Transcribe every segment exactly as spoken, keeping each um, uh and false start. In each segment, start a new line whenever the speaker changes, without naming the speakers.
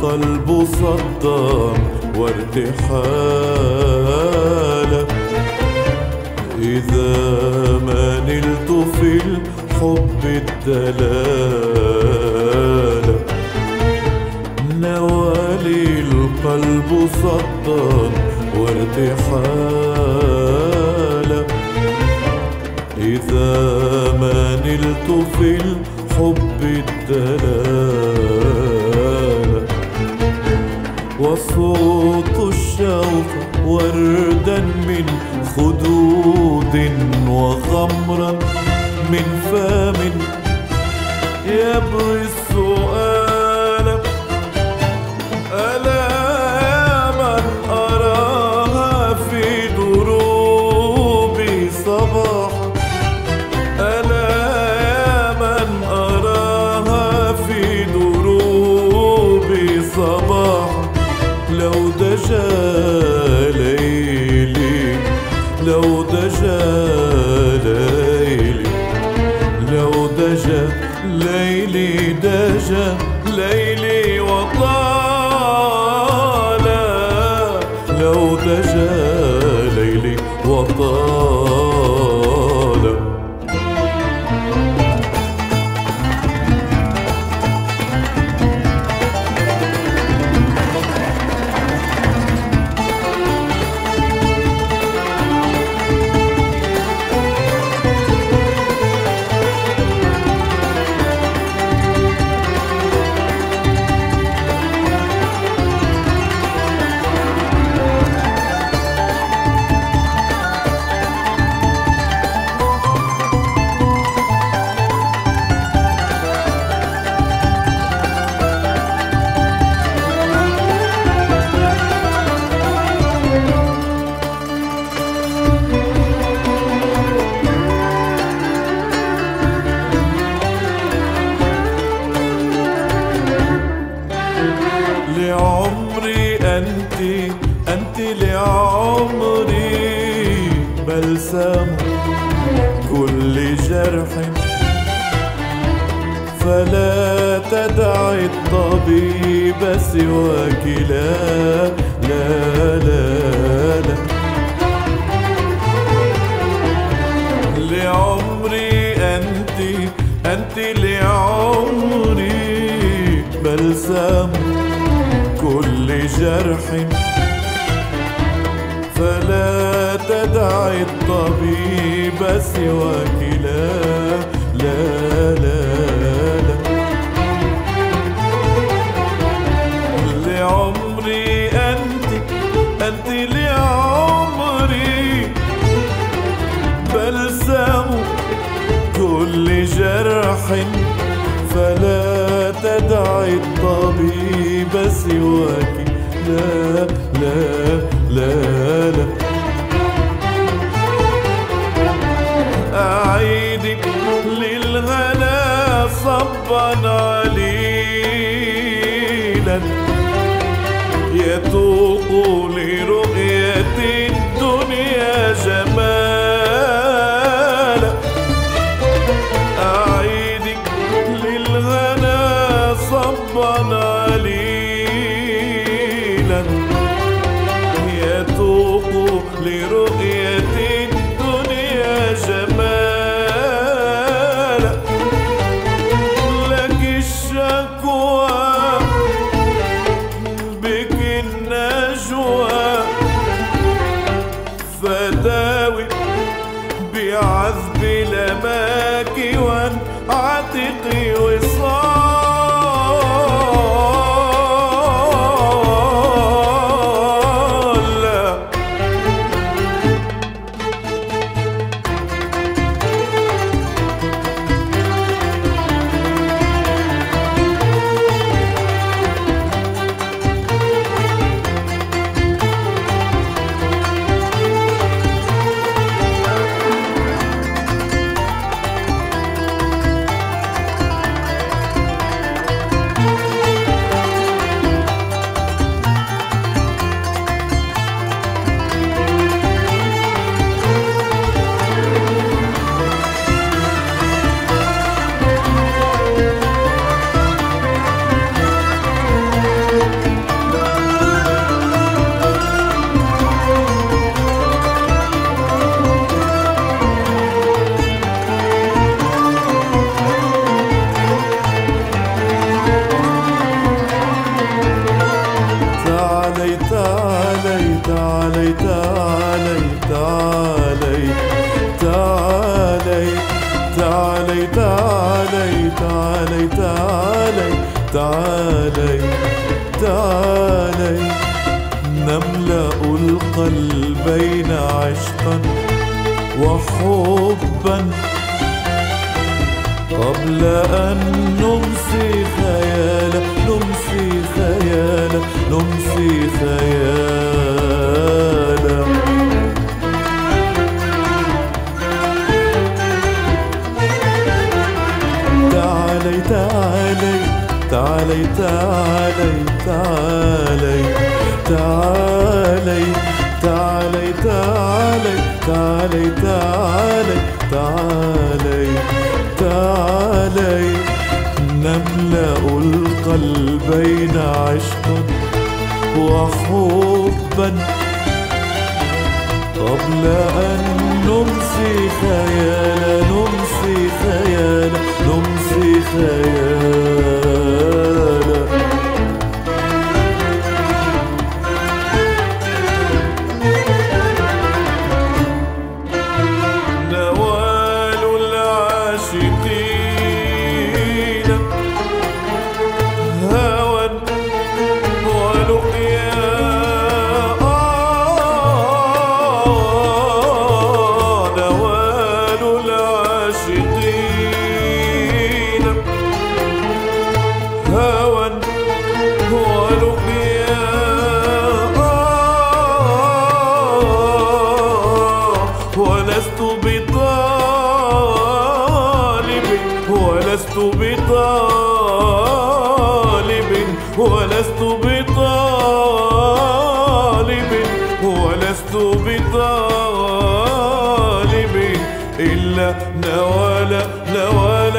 القلب صدا وارتحالا، إذا ما نلت في الحب الدلالة. نوالي القلب صدا وارتحالا، إذا ما نلت في الحب الدلالة. وصوت الشوق وردا من خدود وخمرا من فم يبغي السؤال. ألا يا من أراها في دروبي صباحا، ألا يا من أراها في دروبي صباحا. لو دجا ليلي، لو دجا ليلي، لو دجا ليلي، دجا ليلي وطالا، لو دجا ليلي وطالا. لعمري أنت، أنت لعمري بلسم كل جرح. فلا تدعي الطبيب سواك، لا لا لا لا. لعمري أنت، أنت لعمري بلسم كل جرح. فلا تدعي الطبيب سواك، لا لا لا لا. لعمري أنت، أنت لعمري بلسم كل جرح. فلا تدعي الطبيب سواك، لا لا لا لا. أعيدي للغلا صبا عليلا، يتوق لرؤية الدنيا جمالا. أعيدي للغلا صبا عليلا، يتوق لرؤية الدنيا جمالا. لك الشكوى بك النجوى، فداوي بعذب لماك وانعتقي وصال. تعالي تعالي تعالي تعالي نملأ القلبين عشقا وحبا قبل أن نمسي خيالا نمسي خيالا نمسي خيالا. تعالي تعالي تعالي تعالي تعالي تعالي تعالي تعالي تعالي تعالي تعالي تعالي نملأ القلبين عشقا وحبا قبل أن نمسي خيالا نمسي خيالا نمسي خيالا. نوال العاشقين هوى ولقيا نوال العاشقين هوى ولقيا ولست بطالب ولست بطالب ولست بطالب ولست بطالب إلا نوال نوال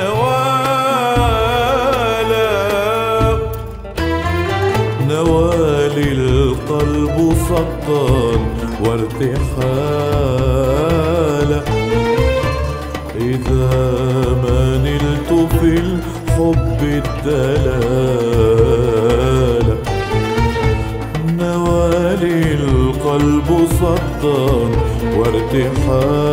نوال نوالي القلب صدى وارتحالا إذا ما نلت في الحب الدلالة. نوالي القلب صدى وارتحالا